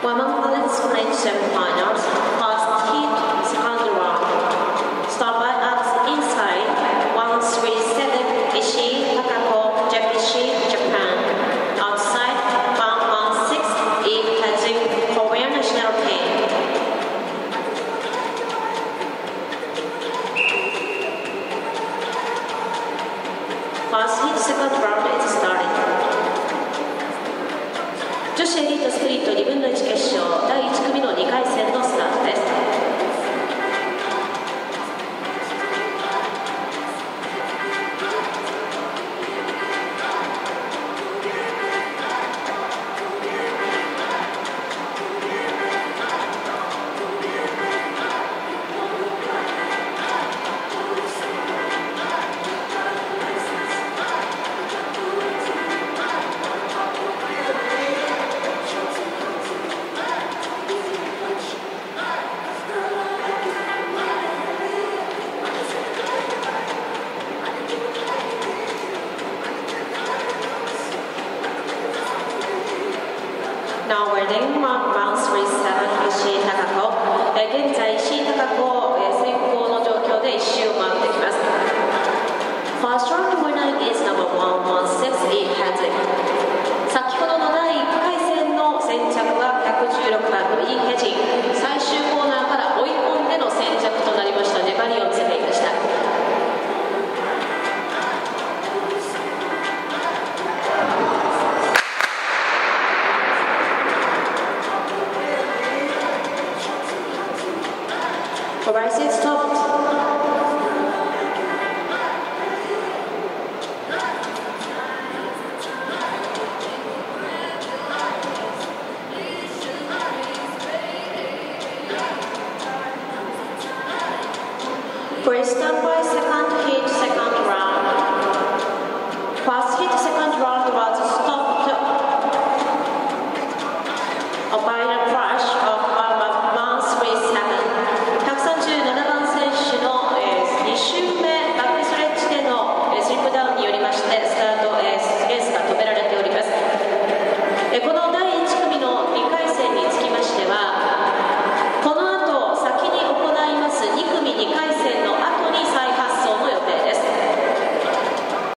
Women balance finish semifinals, first heat, second round. Start by at inside 137 Ishii Takako, Japishi, Japan. Outside 116 Lee Kazu, Korean national team. First heat, second round is started. 女子エリートスプリント2分の1決勝第1組の2回戦のスタートです。Now we're in round 37 石井貴子。現在石井貴子先行の状況で1周を回ってきます。First round winner is number 116 Lee Kazu。先ほどの第1回戦の先着は116番のイ・ヘジン。最終コーナーから追い込んでの先着となりました。粘りを見せていました。Race is stopped. First stop by second.